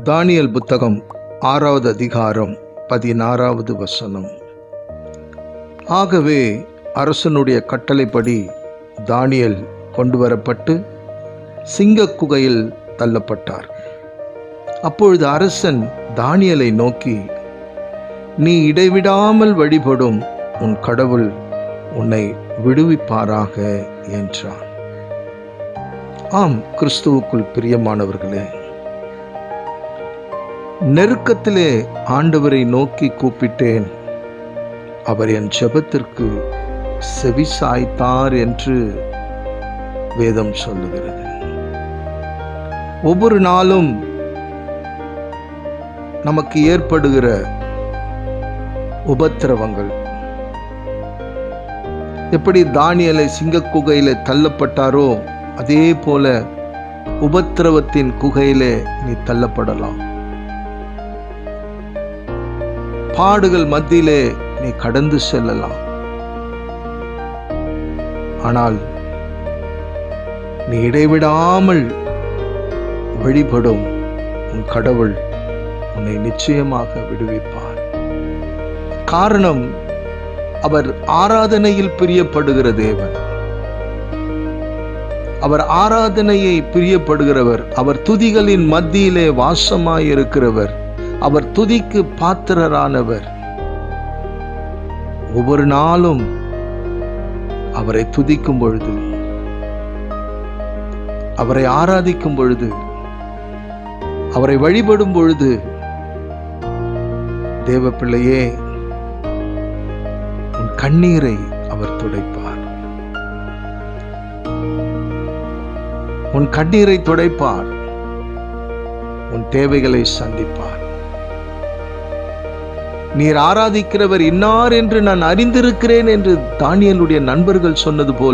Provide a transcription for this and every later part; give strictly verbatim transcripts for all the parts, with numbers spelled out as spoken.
தானியேல் புத்தகம் ஆறாவது அதிகாரம் பதினாறாவது வசனம். ஆகவே அரசனுடைய கட்டளைப்படி தானியேல் கொண்டு வரப்பட்டு சிங்கக் குகையில் தள்ளப்பட்டார். அப்பொழுது அரசன் தானியேலை நோக்கி, நீ இடைவிடாமல் வழிபடும் உன் கடவுள் உன்னை விடுவிப்பாராக என்றான். ஆம், கிறிஸ்துவுக்குள் பிரியமானவர்களே, நெருக்கத்திலே ஆண்டவரை நோக்கி கூப்பிட்டேன், அவர் என் ஜெபத்திற்கு செவி சாய்த்தார் என்று வேதம் சொல்லுகிறது. ஒவ்வொரு நாளும் நமக்கு ஏற்படுகிற உபத்திரவங்கள், எப்படி தானியேலை சிங்கக் குகையிலே தள்ளப்பட்டாரோ அதே போல உபத்திரவத்தின் குகையிலே நீ தள்ளப்படலாம். பாடுகள் மத்தியிலே நீ கடந்து செல்லலாம். ஆனால் நீ இடைவிடாமல் வழிபடும் உன் கடவுள் உன்னை நிச்சயமாக விடுவிப்பார். காரணம், அவர் ஆராதனையில் பிரியப்படுகிற தேவன். அவர் ஆராதனையை பிரியப்படுகிறவர். அவர் துதிகளின் மத்தியிலே வாசமாயிருக்கிறவர். அவர் துதிக்கு பாத்திரரானவர். ஒவ்வொரு நாளும் அவரை துதிக்கும் பொழுது, அவரை ஆராதிக்கும் பொழுது, அவரை வழிபடும் பொழுது, தேவ பிள்ளையே, உன் கண்ணீரை அவர் துடைப்பார். உன் கண்ணீரை துடைப்பார். உன் தேவைகளை சந்திப்பார். நீர் ஆராதிக்கிறவர் இன்னார் என்று நான் அறிந்திருக்கிறேன் என்று தானியேலுடைய நண்பர்கள் சொன்னது போல,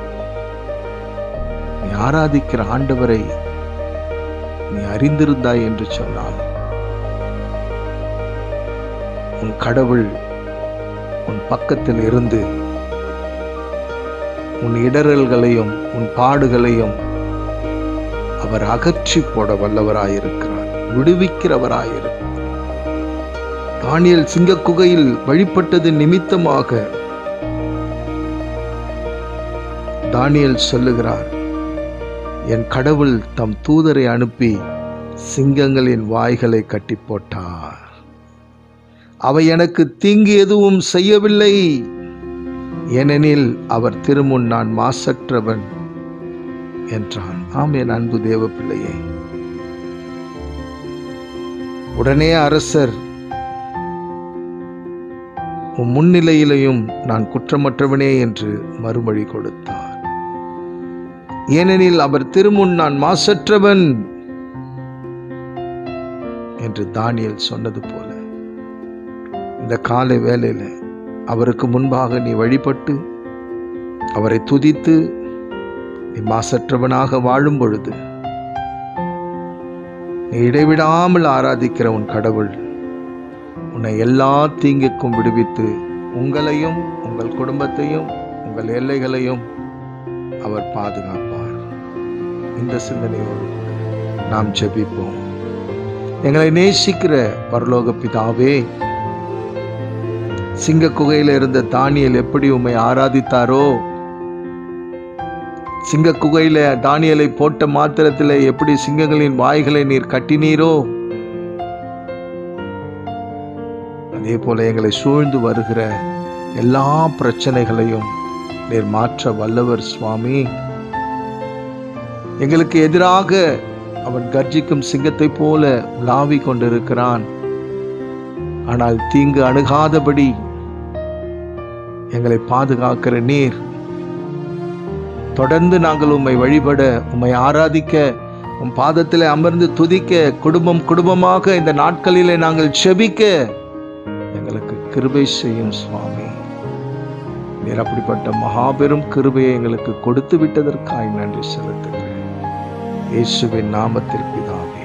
நீ ஆராதிக்கிற ஆண்டவரை நீ அறிந்திருந்தாய் என்று சொன்னால், உன் கடவுள் உன் பக்கத்தில் இருந்து உன் இடரல்களையும் உன் பாடுகளையும் அவர் அகற்றி போட வல்லவராயிருக்கிறார், விடுவிக்கிறவராயிருக்கிறார். தானியேல் சிங்கக் குகையில் வழிபட்டது நிமித்தமாக தானியேல் சொல்லுகிறார், என் கடவுள் தம் தூதரை அனுப்பி சிங்கங்களின் வாய்களை கட்டி போட்டார். அவை எனக்கு தீங்கு எதுவும் செய்யவில்லை, ஏனெனில் அவர் திருமுன் நான் மாசற்றவன் என்றான். ஆம், என் அன்பு தேவ பிள்ளையே, உடனே அரசர் உன் முன்னிலையிலையும் நான் குற்றமற்றவனே என்று மறுமொழி கொடுத்தார். ஏனெனில் அவர் திருமுன் நான் மாசற்றவன் என்று தானியேல் சொன்னது போல, இந்த காலை வேளையில அவருக்கு முன்பாக நீ வழிபட்டு அவரை துதித்து நீ மாசற்றவனாக வாழும் பொழுது, நீ இடைவிடாமல் ஆராதிக்கிற உன் கடவுள் உன்னை எல்லா தீங்குக்கும் விடுவித்து உங்களையும் உங்கள் குடும்பத்தையும் உங்கள் எல்லைகளையும் அவர் பாதுகாப்பார். இந்த சிந்தனையோடு நாம் ஜெபிப்போம். எங்களை நேசிக்கிற பரலோக பிதாவே, சிங்க குகையில இருந்த தானியேல் எப்படி உம்மை ஆராதித்தாரோ, சிங்க குகையில தானியேலை போட்ட மாத்திரத்தில் எப்படி சிங்கங்களின் வாய்களை நீர் கட்டினீரோ, அதே போல எங்களை சூழ்ந்து வருகிற எல்லா பிரச்சனைகளையும் நீர் மாற்ற வல்லவர் சுவாமி. எங்களுக்கு எதிராக அவன் கர்ஜிக்கும் சிங்கத்தை போல உலாவி கொண்டிருக்கிறான். ஆனால் தீங்கு அணுகாதபடி எங்களை பாதுகாக்கிற நீர், தொடர்ந்து நாங்கள் உம்மை வழிபட, உம்மை ஆராதிக்க, உம் பாதத்திலே அமர்ந்து துதிக்க, குடும்பம் குடும்பமாக இந்த நாட்களிலே நாங்கள் செபிக்க எங்களுக்கு கிருபை செய்யும் சுவாமி. நீர் அப்படிப்பட்ட மகாபெரும் கிருபையை எங்களுக்கு கொடுத்து விட்டதற்காய் நன்றி செலுத்துகிறேன். இயேசுவின் நாமத்தில் பிதாவே.